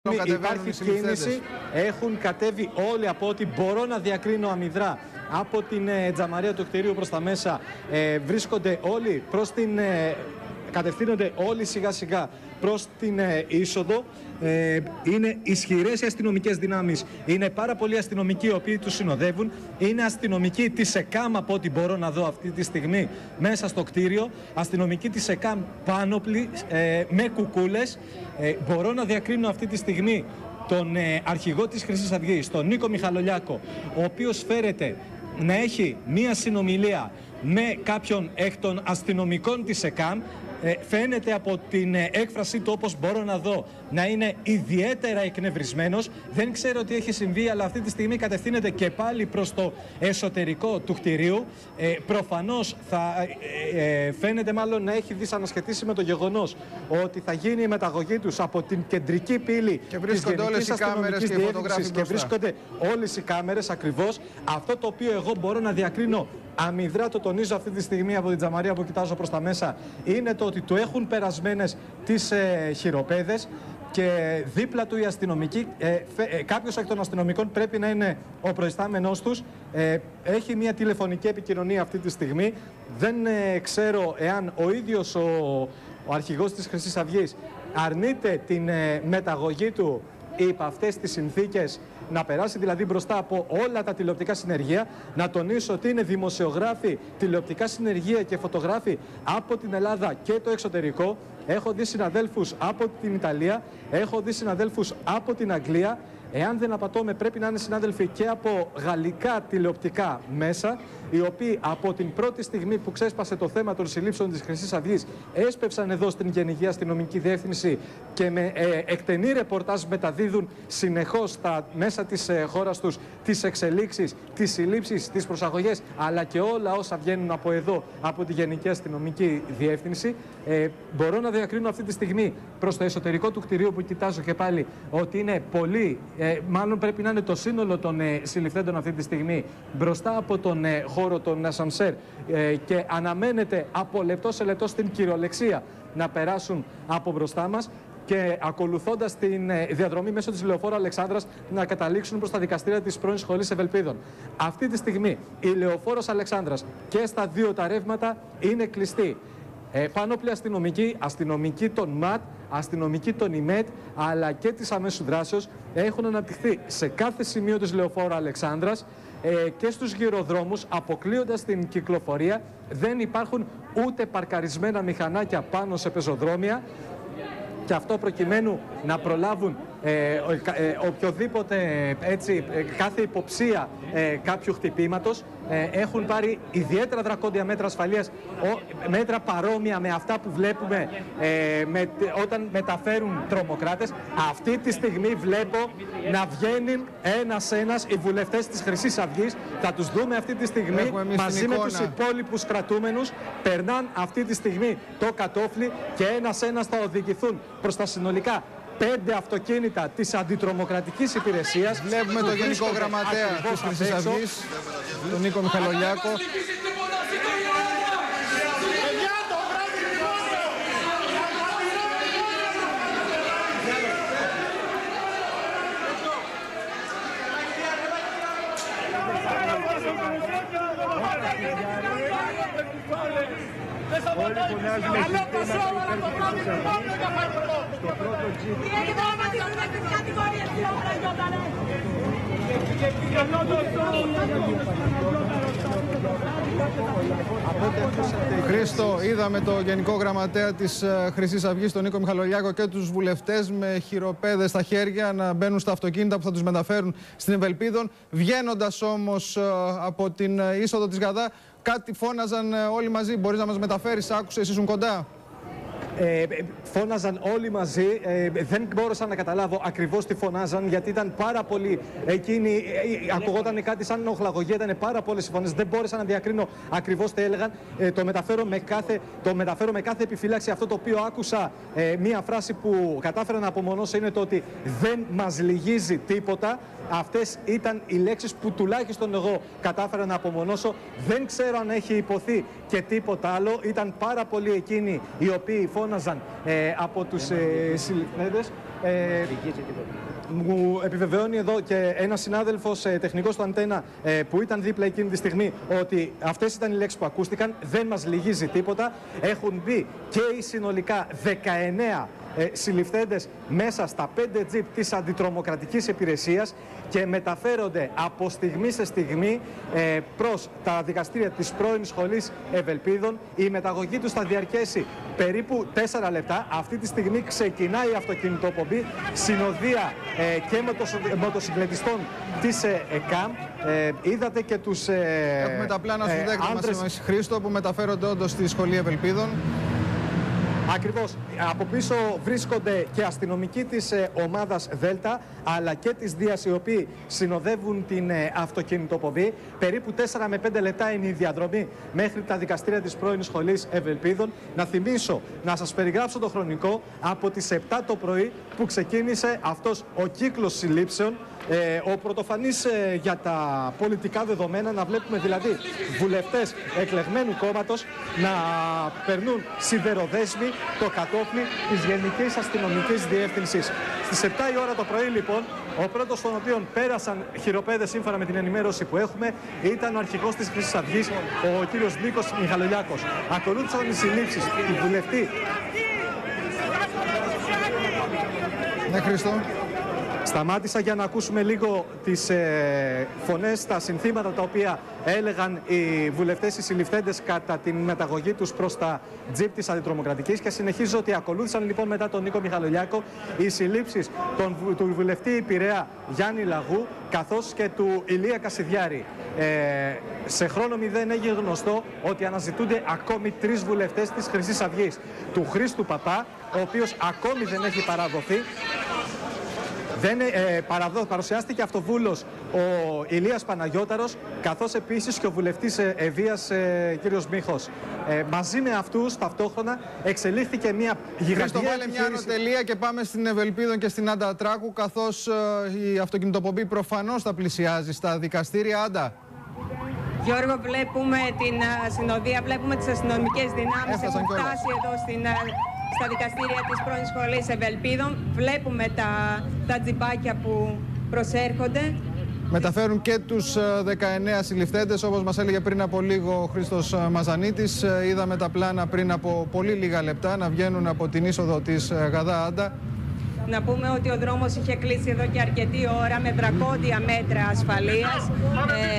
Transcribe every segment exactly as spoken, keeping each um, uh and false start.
Υπάρχει κίνηση, έχουν κατέβει όλοι από ό,τι μπορώ να διακρίνω αμυδρά από την ε, τζαμαρία του κτηρίου προς τα μέσα. Ε, βρίσκονται όλοι προς την... Ε, κατευθύνονται όλοι σιγά σιγά προς την ε, είσοδο. Ε, είναι ισχυρές οι αστυνομικές δυνάμεις. Είναι πάρα πολλοί αστυνομικοί οι οποίοι τους συνοδεύουν. Είναι αστυνομικοί της ΕΚΑΜ από ό,τι μπορώ να δω αυτή τη στιγμή μέσα στο κτίριο. Αστυνομικοί της ΕΚΑΜ πάνωπλοι ε, με κουκούλες. Ε, μπορώ να διακρίνω αυτή τη στιγμή τον ε, αρχηγό της Χρυσής Αυγής, τον Νίκο Μιχαλολιάκο, ο οποίος φέρεται να έχει μία συνομιλία με κάποιον εκ των αστυνομικών της ΕΚΑΜ. Ε, φαίνεται από την ε, έκφρασή του, όπως μπορώ να δω, να είναι ιδιαίτερα εκνευρισμένος. Δεν ξέρω τι έχει συμβεί, αλλά αυτή τη στιγμή κατευθύνεται και πάλι προς το εσωτερικό του κτηρίου. Ε, προφανώς θα ε, ε, φαίνεται μάλλον να έχει δυσανασχετήσει με το γεγονός ότι θα γίνει η μεταγωγή τους από την κεντρική πύλη και βρίσκονται όλες οι κάμερες και οι φωτογράφοι και βρίσκονται όλες οι κάμερες ακριβώς. Αυτό το οποίο εγώ μπορώ να διακρίνω αμυδρά, το τονίζω αυτή τη στιγμή από την τζαμαρία που κοιτάζω προς τα μέσα, είναι το ότι του έχουν περασμένες τις ε, χειροπέδες και δίπλα του οι αστυνομικοί. Ε, ε, κάποιος εκ των αστυνομικών πρέπει να είναι ο προϊστάμενός τους. Ε, έχει μια τηλεφωνική επικοινωνία αυτή τη στιγμή. Δεν ε, ξέρω εάν ο ίδιος ο, ο αρχηγός της Χρυσής Αυγής αρνείται την ε, μεταγωγή του υπ' αυτές τις συνθήκες, να περάσει δηλαδή μπροστά από όλα τα τηλεοπτικά συνεργεία. Να τονίσω ότι είναι δημοσιογράφοι, τηλεοπτικά συνεργεία και φωτογράφοι από την Ελλάδα και το εξωτερικό. Έχω δει συναδέλφους από την Ιταλία, έχω δει συναδέλφους από την Αγγλία. Εάν δεν απατώμε, πρέπει να είναι συνάδελφοι και από γαλλικά τηλεοπτικά μέσα, οι οποίοι από την πρώτη στιγμή που ξέσπασε το θέμα των συλλήψεων της Χρυσής Αυγής έσπευσαν εδώ στην Γενική Αστυνομική Διεύθυνση και με ε, εκτενή ρεπορτάζ μεταδίδουν συνεχώς στα μέσα της ε, χώρας τους τις εξελίξεις, τις συλλήψεις, τις προσαγωγές, αλλά και όλα όσα βγαίνουν από εδώ, από τη Γενική Αστυνομική Διεύθυνση. Ε, μπορώ να διακρίνω αυτή τη στιγμή προς το εσωτερικό του κτηρίου που κοιτάζω και πάλι ότι είναι πολύ, ε, μάλλον πρέπει να είναι το σύνολο των ε, συλληφθέντων αυτή τη στιγμή μπροστά από τον ε, χώρο των ασανσέρ ε, και αναμένεται από λεπτό σε λεπτό στην κυριολεξία να περάσουν από μπροστά μας και ακολουθώντας την ε, διαδρομή μέσω της Λεωφόρου Αλεξάνδρας να καταλήξουν προς τα δικαστήρια της πρώην Σχολής Ευελπίδων. Αυτή τη στιγμή η Λεωφόρος Αλεξάνδρας και στα δύο τα ρεύματα είναι κλειστή. Ε, πάνωπλοι αστυνομικοί, αστυνομικοί των ΜΑΤ, αστυνομικοί των ΙΜΕΤ, αλλά και της αμέσου δράσεως έχουν αναπτυχθεί σε κάθε σημείο της Λεωφόρου Αλεξάνδρας ε, και στους γυροδρόμους, αποκλείοντας την κυκλοφορία. Δεν υπάρχουν ούτε παρκαρισμένα μηχανάκια πάνω σε πεζοδρόμια, και αυτό προκειμένου να προλάβουν ε, ε, οποιοδήποτε έτσι, ε, κάθε υποψία ε, κάποιου χτυπήματος. Ε, έχουν πάρει ιδιαίτερα δρακόντια μέτρα ασφαλείας, ο, μέτρα παρόμοια με αυτά που βλέπουμε ε, με, όταν μεταφέρουν τρομοκράτες. Αυτή τη στιγμή βλέπω να βγαίνουν ένας-ένας οι βουλευτές της Χρυσής Αυγής. Θα τους δούμε αυτή τη στιγμή μαζί με τους υπόλοιπους κρατούμενους. Περνάν αυτή τη στιγμή το κατόφλι και ένας-ένας θα οδηγηθούν προς τα συνολικά πέντε αυτοκίνητα της αντιτρομοκρατικής υπηρεσίας. Βλέπουμε τον Γενικό Γραμματέα της Χρυσής Αυγής, τον Νίκο Μιχαλολιάκο. Όλοι φωνάζουμε στο πρώτο τζιπ. Χρήστο, είδαμε το Γενικό Γραμματέα της Χρυσής Αυγής, τον Νίκο Μιχαλολιάκο, και τους βουλευτές με χειροπέδες στα χέρια να μπαίνουν στα αυτοκίνητα που θα τους μεταφέρουν στην Ευελπίδων. Βγαίνοντας όμως από την είσοδο της Γαδά, κάτι φώναζαν όλοι μαζί. Μπορείς να μας μεταφέρεις, άκουσες, ήσουν κοντά? Ε, φώναζαν όλοι μαζί, ε, δεν μπόρεσα να καταλάβω ακριβώς τι φωνάζαν, γιατί ήταν πάρα πολύ εκείνοι, ε, ακουγόταν κάτι σαν οχλαγωγία, ήταν πάρα πολλές οι φωνές, δεν μπόρεσα να διακρίνω ακριβώς τι έλεγαν. Ε, το, μεταφέρω με κάθε, το μεταφέρω με κάθε επιφύλαξη. Αυτό το οποίο άκουσα, ε, μία φράση που κατάφερα να απομονώσω, είναι το ότι δεν μας λυγίζει τίποτα. Αυτές ήταν οι λέξεις που τουλάχιστον εγώ κατάφερα να απομονώσω. Δεν ξέρω αν έχει υποθεί και τίποτα άλλο. Ήταν πάρα πολλοί εκείνοι οι οποίοι φώναζαν ε, από τους ε, συλληφθέντες. Ε, μου επιβεβαιώνει εδώ και ένας συνάδελφος ε, τεχνικός του Αντένα ε, που ήταν δίπλα εκείνη τη στιγμή ότι αυτές ήταν οι λέξεις που ακούστηκαν. Δεν μας λυγίζει τίποτα. Έχουν μπει και οι συνολικά δεκαεννέα ε, συλληφθέντες μέσα στα πέντε τζιπ της αντιτρομοκρατικής υπηρεσίας και μεταφέρονται από στιγμή σε στιγμή ε, προς τα δικαστήρια της πρώην σχολής Ευελπίδων. Η μεταγωγή τους θα διαρκέσει περίπου τέσσερα λεπτά. Αυτή τη στιγμή ξεκινάει η αυτοκινητοπομπή, συνοδεία ε, και μοτοσυκλετιστών της ε, ΕΚΑΜ. Ε, είδατε και τους ε, Έχουμε τα πλάνα στο ε, δέκτη άντρες... μας, Χρήστο, που μεταφέρονται όντως στη σχολή Ευελπίδων. Ακριβώς. Από πίσω βρίσκονται και αστυνομικοί της ε, ομάδας Δέλτα, αλλά και της Δίας, οι οποίοι συνοδεύουν την ε, αυτοκινητοπομπή. Περίπου τέσσερα με πέντε λεπτά είναι η διαδρομή μέχρι τα δικαστήρια της πρώην σχολής Ευελπίδων. Να θυμίσω, να σας περιγράψω το χρονικό, από τις επτά το πρωί που ξεκίνησε αυτός ο κύκλος συλλήψεων. Ε, ο πρωτοφανής ε, για τα πολιτικά δεδομένα, να βλέπουμε δηλαδή βουλευτές εκλεγμένου κόμματος να περνούν σιδεροδέσμοι το κατόφλι της Γενικής Αστυνομικής Διεύθυνσης. Στις επτά η ώρα το πρωί λοιπόν, ο πρώτος στον οποίο πέρασαν χειροπέδες σύμφωνα με την ενημέρωση που έχουμε ήταν ο αρχηγός της Χρυσής Αυγής, ο κύριος Νίκος Μιχαλολιάκος. Ακολούθησαν οι συλλήψεις του βουλευτή. Ναι, Χρήστο. Σταμάτησα για να ακούσουμε λίγο τις ε, φωνές, τα συνθήματα τα οποία έλεγαν οι βουλευτές, οι συλληφθέντες κατά την μεταγωγή τους προς τα τζιπ της αντιτρομοκρατικής, και συνεχίζω ότι ακολούθησαν λοιπόν μετά τον Νίκο Μιχαλολιάκο οι συλλήψεις των, του βουλευτή Πειραιά Γιάννη Λαγού καθώς και του Ηλία Κασιδιάρη. Ε, σε χρόνο μηδέν έγινε γνωστό ότι αναζητούνται ακόμη τρεις βουλευτές της Χρυσής Αυγής, του Χρήστου Παπά, ο οποίος ακόμη δεν έχει παραδοθεί. Δεν, ε, παραδό, παρουσιάστηκε αυτοβούλος ο Ηλίας Παναγιώταρος, καθώς επίσης και ο βουλευτής ε, Ευβίας ε, κύριος Μίχος. Ε, μαζί με αυτούς ταυτόχρονα εξελίχθηκε μια γιγαντία Χρήστο, βάλε μια ανωτελεία και πάμε στην Ευελπίδων και στην Άντα Τράκου, καθώς ε, η αυτοκινητοπομπή προφανώς θα πλησιάζει στα δικαστήρια. Άντα. Γιώργο, βλέπουμε την uh, συνοδεία, βλέπουμε τις αστυνομικές δυνάμεις που έχουν φτάσει εδώ στην, uh, στα δικαστήρια της πρώην σχολής Ευελπίδων. Βλέπουμε τα, τα τζιπάκια που προσέρχονται. Μεταφέρουν και τους δεκαεννέα συλληφθέντες, όπως μας έλεγε πριν από λίγο ο Χρήστος Μαζανίτης. Είδαμε τα πλάνα πριν από πολύ λίγα λεπτά να βγαίνουν από την είσοδο της Γαδά Άντα. Να πούμε ότι ο δρόμος είχε κλείσει εδώ και αρκετή ώρα με δρακόντια μέτρα ασφαλείας. Ε,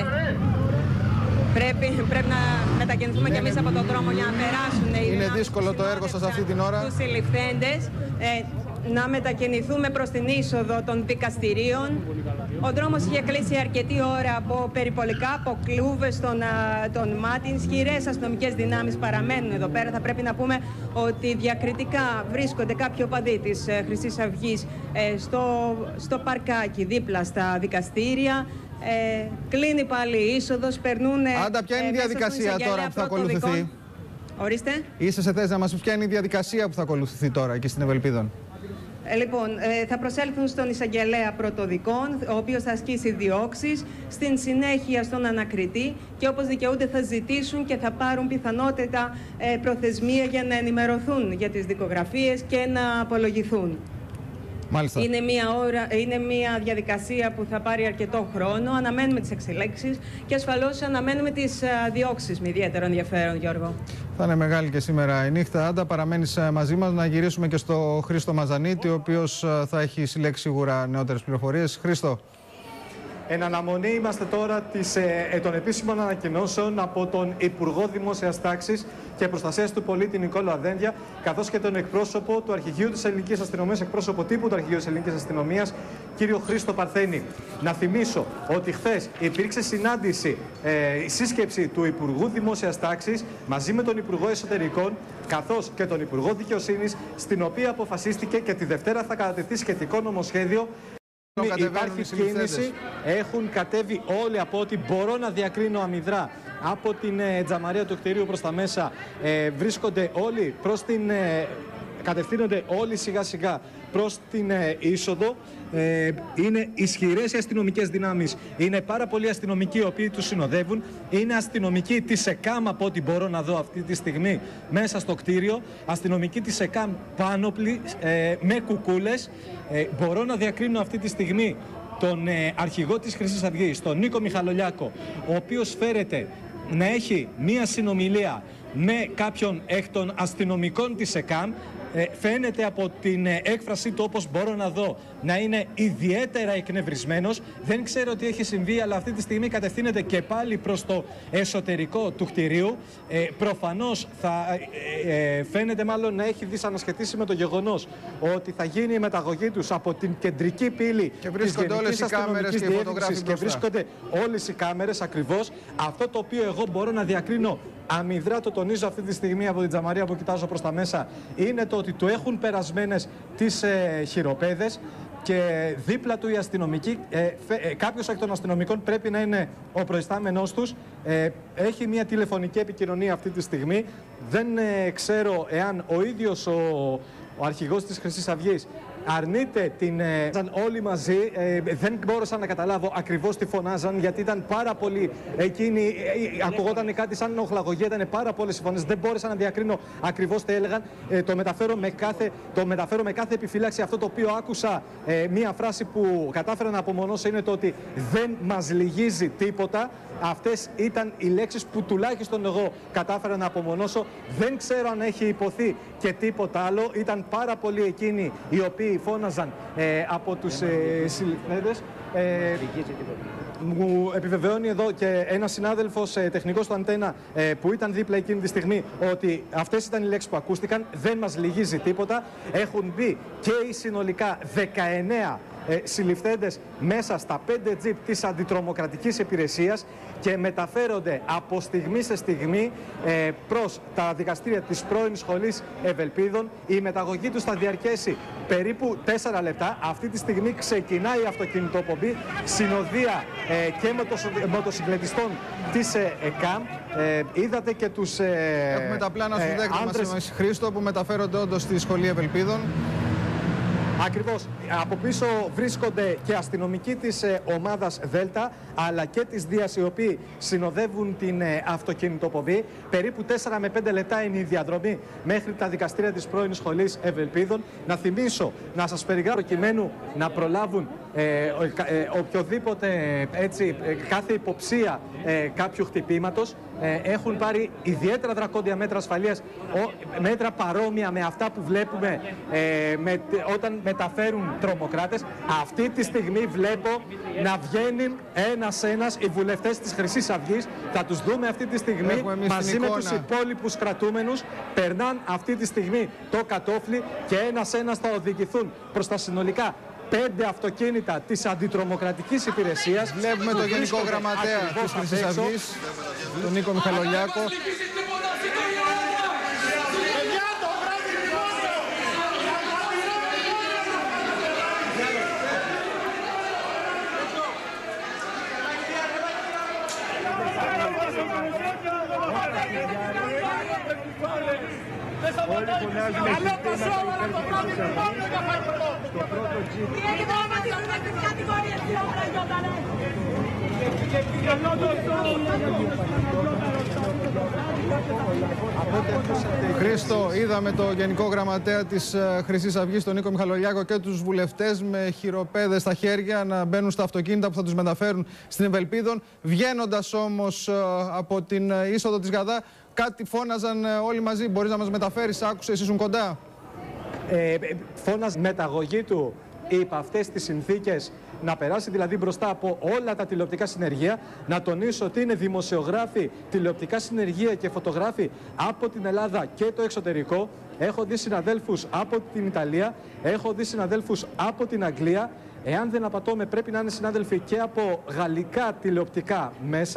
Πρέπει, πρέπει να μετακινηθούμε κι εμείς από τον δρόμο για να περάσουν οι Είναι δύσκολο το έργο σας αυτή την ώρα. Τους συλληφθέντες, ε, να μετακινηθούμε προς την είσοδο των δικαστηρίων. Ο δρόμος είχε κλείσει αρκετή ώρα από περιπολικά, από κλούβες των, των ΜΑΤ. Ισχυρές αστυνομικές δυνάμεις παραμένουν εδώ πέρα. Θα πρέπει να πούμε ότι διακριτικά βρίσκονται κάποιοι οπαδοί της Χρυσής Αυγής ε, στο, στο παρκάκι δίπλα στα δικαστήρια. Ε, κλείνει πάλι η είσοδος, περνούν... Άντα, ποια είναι η διαδικασία τώρα που θα ακολουθηθεί? Ορίστε. Είσαι σε θέση να μας πεις ποια είναι η διαδικασία που θα ακολουθηθεί τώρα εκεί στην Ευελπίδων? Ε, λοιπόν, ε, θα προσέλθουν στον εισαγγελέα πρωτοδικών, ο οποίος θα ασκήσει διώξεις, στην συνέχεια στον ανακριτή, και όπως δικαιούνται θα ζητήσουν και θα πάρουν πιθανότητα ε, προθεσμία για να ενημερωθούν για τις δικογραφίες και να απολογηθούν. Μάλιστα. Είναι μια, ώρα, είναι μια διαδικασία που θα πάρει αρκετό χρόνο. Αναμένουμε τις εξελίξεις και ασφαλώς αναμένουμε τις διώξεις με ιδιαίτερο ενδιαφέρον, Γιώργο. Θα είναι μεγάλη και σήμερα η νύχτα. Άντα, παραμένεις μαζί μας. Να γυρίσουμε και στο Χρήστο Μαζανίτη, ο οποίος θα έχει συλλέξει σίγουρα νεότερες πληροφορίες. Χρήστο. Εν αναμονή είμαστε τώρα της, ε, των επίσημων ανακοινώσεων από τον Υπουργό Δημόσιας Τάξης και Προστασίας του Πολίτη Νικόλο Αδένδια, καθώς και τον εκπρόσωπο του Αρχηγείου της Ελληνικής Αστυνομίας, εκπρόσωπο τύπου του Αρχηγείου της Ελληνικής Αστυνομίας, κύριο Χρήστο Παρθένη. Να θυμίσω ότι χθες υπήρξε συνάντηση, ε, σύσκεψη του Υπουργού Δημόσιας Τάξης μαζί με τον Υπουργό Εσωτερικών, καθώς και τον Υπουργό Δικαιοσύνης, στην οποία αποφασίστηκε και τη Δευτέρα θα κατατεθεί σχετικό νομοσχέδιο. Υπάρχει κίνηση, έχουν κατέβει όλοι από ό,τι μπορώ να διακρίνω αμυδρά από την ε, τζαμαρία του κτηρίου προς τα μέσα. Ε, βρίσκονται όλοι προς την... Ε, κατευθύνονται όλοι σιγά σιγά προς την ε, είσοδο. Ε, είναι ισχυρές οι αστυνομικές δυνάμεις. Είναι πάρα πολλοί αστυνομικοί οι οποίοι τους συνοδεύουν. Είναι αστυνομικοί της ΕΚΑΜ, από ό,τι μπορώ να δω αυτή τη στιγμή, μέσα στο κτίριο. Αστυνομικοί της ΕΚΑΜ πάνωπλοι, ε, με κουκούλες. Ε, μπορώ να διακρίνω αυτή τη στιγμή τον ε, αρχηγό της Χρυσής Αυγής, τον Νίκο Μιχαλολιάκο, ο οποίος φέρεται να έχει μία συνομιλία με κάποιον εκ των αστυνομικών της ΕΚΑΜ. Ε, φαίνεται από την ε, έκφρασή του, όπως μπορώ να δω, να είναι ιδιαίτερα εκνευρισμένος. Δεν ξέρω τι έχει συμβεί, αλλά αυτή τη στιγμή κατευθύνεται και πάλι προς το εσωτερικό του κτηρίου. Ε, προφανώς θα ε, ε, φαίνεται μάλλον να έχει δυσανασχετήσει με το γεγονός ότι θα γίνει η μεταγωγή τους από την κεντρική πύλη και βρίσκονται όλες οι κάμερες και οι φωτογράφοι και βρίσκονται όλες οι κάμερες ακριβώς. Αυτό το οποίο εγώ μπορώ να διακρίνω αμυδρά, το τονίζω αυτή τη στιγμή από την τζαμαρία που κοιτάζω προς τα μέσα, είναι το ότι του έχουν περασμένες τις ε, χειροπέδες και δίπλα του οι αστυνομικοί. Ε, ε, κάποιος εκ των αστυνομικών πρέπει να είναι ο προϊστάμενός τους. Ε, έχει μια τηλεφωνική επικοινωνία αυτή τη στιγμή. Δεν ε, ξέρω εάν ο ίδιος ο, ο αρχηγός της Χρυσής Αυγής αρνείται την... Ε, όλοι μαζί, ε, δεν μπόρεσα να καταλάβω ακριβώς τι φωνάζαν, γιατί ήταν πάρα πολύ εκείνοι, ε, ακουγόταν κάτι σαν οχλαγωγία, ήταν πάρα πολλές οι φωνές, δεν μπόρεσα να διακρίνω ακριβώς τι έλεγαν. Ε, το, μεταφέρω με κάθε, το μεταφέρω με κάθε επιφύλαξη. Αυτό το οποίο άκουσα, ε, μία φράση που κατάφερα να απομονώσω, είναι το ότι δεν μας λυγίζει τίποτα. Αυτές ήταν οι λέξεις που τουλάχιστον εγώ κατάφερα να απομονώσω. Δεν ξέρω αν έχει υποθεί και τίποτα άλλο. Ήταν πάρα πολλοί εκείνοι οι οποίοι φώναζαν ε, από τους ε, συλληφθέντες. Ε, μου επιβεβαιώνει εδώ και ένας συνάδελφος ε, τεχνικός του Αντένα ε, που ήταν δίπλα εκείνη τη στιγμή ότι αυτές ήταν οι λέξεις που ακούστηκαν. Δεν μας λυγίζει τίποτα. Έχουν μπει και οι συνολικά δεκαεννέα ε, συλληφθέντες μέσα στα πέντε τζιπ της αντιτρομοκρατικής υπηρεσίας και μεταφέρονται από στιγμή σε στιγμή ε, προς τα δικαστήρια της πρώην σχολής Ευελπίδων. Η μεταγωγή τους θα διαρκέσει περίπου τέσσερα λεπτά. Αυτή τη στιγμή ξεκινάει η αυτοκινητοπομπή, συνοδεία ε, και μοτοσυκλετιστών της ε, ΕΚΑΜ. Ε, είδατε και τους ε, Έχουμε τα πλάνα στο ε, δέκτη άντρες... μας, Χρήστο, που μεταφέρονται όντως στη σχολή Ευελπίδων. Ακριβώς. Από πίσω βρίσκονται και αστυνομικοί της ε, ομάδας Δέλτα, αλλά και της Δίας, οι οποίοι συνοδεύουν την ε, αυτοκινητοπομπή. Περίπου τέσσερα με πέντε λεπτά είναι η διαδρομή μέχρι τα δικαστήρια της πρώην σχολής Ευελπίδων. Να θυμίσω, να σας περιγράψω, προκειμένου να προλάβουν ε, ε, ε, οποιοδήποτε ε, έτσι, ε, κάθε υποψία ε, κάποιου χτυπήματος. Ε, έχουν πάρει ιδιαίτερα δρακόντια μέτρα ασφαλείας, ο, μέτρα παρόμοια με αυτά που βλέπουμε ε, με, όταν μεταφέρουν τρομοκράτες. Αυτή τη στιγμή βλέπω να βγαίνουν ένας-ένας οι βουλευτές της Χρυσής Αυγής. Θα τους δούμε αυτή τη στιγμή μαζί με τους υπόλοιπους κρατούμενους. Περνάν αυτή τη στιγμή το κατόφλι και ένας-ένας θα οδηγηθούν προς τα συνολικά πέντε αυτοκίνητα της αντιτρομοκρατικής υπηρεσίας. Βλέπουμε τον Γενικό Γραμματέα της Χρυσής Αυγής, τον Νίκο Μιχαλολιάκο. Όλοι φωνάζουμε συστήματα το πρώτο τζιπ. Χρήστο, είδαμε το Γενικό Γραμματέα της Χρυσής Αυγής, τον Νίκο Μιχαλολιάκο, και τους βουλευτές με χειροπέδες στα χέρια να μπαίνουν στα αυτοκίνητα που θα τους μεταφέρουν στην Ευελπίδων. Βγαίνοντας όμως από την είσοδο της Γαδά, κάτι φώναζαν όλοι μαζί. Μπορείς να μας μεταφέρεις, άκουσες, ήσουν κοντά? Ε, φώναζε μεταγωγή του υπ' αυτές τις συνθήκες, να περάσει δηλαδή μπροστά από όλα τα τηλεοπτικά συνεργεία. Να τονίσω ότι είναι δημοσιογράφοι, τηλεοπτικά συνεργεία και φωτογράφοι από την Ελλάδα και το εξωτερικό. Έχω δει συναδέλφους από την Ιταλία, έχω δει συναδέλφους από την Αγγλία. Εάν δεν απατώμε, πρέπει να είναι συνάδελφοι και από γαλλικά τηλεοπτικά μέσα,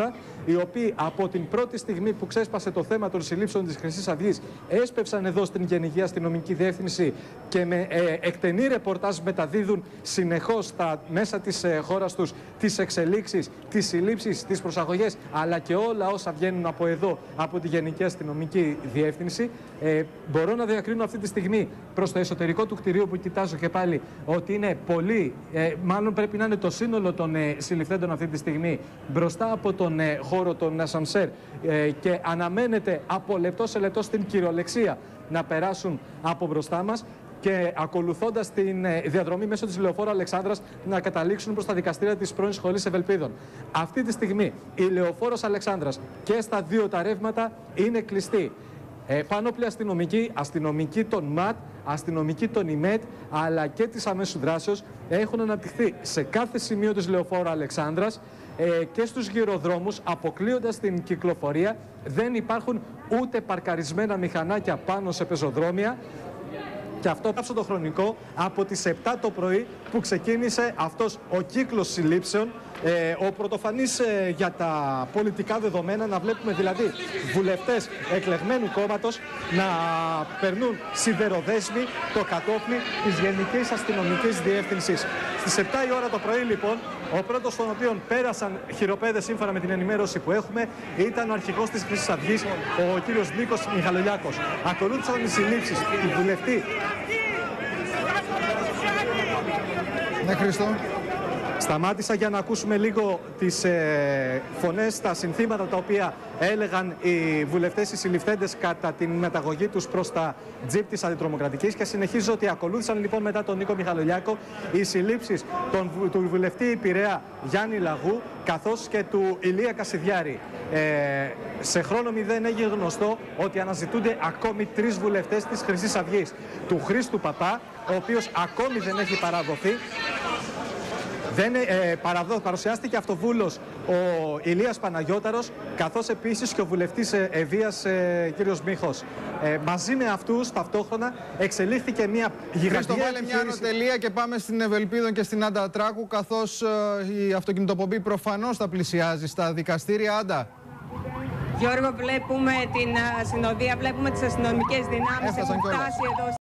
οι οποίοι από την πρώτη στιγμή που ξέσπασε το θέμα των συλλήψεων της Χρυσής Αυγής έσπευσαν εδώ στην Γενική Αστυνομική Διεύθυνση και με ε, εκτενή ρεπορτάζ μεταδίδουν συνεχώς στα μέσα της ε, χώρας τους τις εξελίξεις, τις συλλήψεις, τις προσαγωγές, αλλά και όλα όσα βγαίνουν από εδώ, από τη Γενική Αστυνομική Διεύθυνση. Ε, μπορώ να διακρίνω αυτή τη στιγμή προς το εσωτερικό του κτηρίου που κοιτάζω και πάλι ότι είναι πολύ, ε, μάλλον πρέπει να είναι το σύνολο των ε, συλληφθέντων αυτή τη στιγμή μπροστά από τον ε, χώρο των ασανσέρ ε, και αναμένεται από λεπτό σε λεπτό στην κυριολεξία να περάσουν από μπροστά μας και ακολουθώντας την ε, διαδρομή μέσω της Λεωφόρου Αλεξάνδρας να καταλήξουν προς τα δικαστήρια της πρώην Σχολής Ευελπίδων. Αυτή τη στιγμή η Λεωφόρος Αλεξάνδρας και στα δύο τα ρεύματα είναι κλειστή. Ε, Πάνωπλοι αστυνομικοί, αστυνομικοί των ΜΑΤ, αστυνομικοί των ΙΜΕΤ, αλλά και της αμέσου δράσεως έχουν αναπτυχθεί σε κάθε σημείο της Λεωφόρου Αλεξάνδρας ε, και στους γυροδρόμους, αποκλείοντας την κυκλοφορία. Δεν υπάρχουν ούτε παρκαρισμένα μηχανάκια πάνω σε πεζοδρόμια. Και αυτό πάψω το χρονικό από τις επτά το πρωί που ξεκίνησε αυτός ο κύκλος συλλήψεων. Ε, ο πρωτοφανής ε, για τα πολιτικά δεδομένα, να βλέπουμε δηλαδή βουλευτές εκλεγμένου κόμματος να περνούν σιδεροδέσμοι το κατόφλι της Γενικής Αστυνομικής Διεύθυνσης. Στις επτά η ώρα το πρωί λοιπόν, ο πρώτος στον οποίο πέρασαν χειροπέδες σύμφωνα με την ενημέρωση που έχουμε ήταν ο αρχηγός της Χρυσής Αυγής, ο κύριος Νίκος Μιχαλολιάκος. Ακολούθησαν οι συλλήψεις του βουλευτή. Ναι, Χρήστο. Σταμάτησα για να ακούσουμε λίγο τις ε, φωνές, τα συνθήματα τα οποία έλεγαν οι βουλευτές, οι συλληφθέντες κατά την μεταγωγή τους προς τα τζιπ της Αντιτρομοκρατικής, και συνεχίζω ότι ακολούθησαν λοιπόν μετά τον Νίκο Μιχαλολιάκο οι συλλήψεις των, του βουλευτή Πειραιά Γιάννη Λαγού καθώς και του Ηλία Κασιδιάρη. Ε, σε χρόνο μηδέν έγινε γνωστό ότι αναζητούνται ακόμη τρεις βουλευτές της Χρυσής Αυγής. Του Χρήστου Παπά, ο οποίος ακόμη δεν έχει παραδοθεί. Δεν, ε, παραδό, παρουσιάστηκε αυτοβούλος ο Ηλίας Παναγιώταρος, καθώς επίσης και ο βουλευτής ε, Ευβοίας ε, κύριος Μίχος. Ε, μαζί με αυτούς ταυτόχρονα εξελίχθηκε μια γιγαντιά Χρήστο, βάλε μια ανωτελεία και πάμε στην Ευελπίδων και στην Άντα Τράκου, καθώς ε, η αυτοκινητοπομπή προφανώς θα πλησιάζει στα δικαστήρια. Άντα. Γιώργο, βλέπουμε την συνοδεία, βλέπουμε τις αστυνομικές δυνάμεις, έχουν φτάσει εδώ.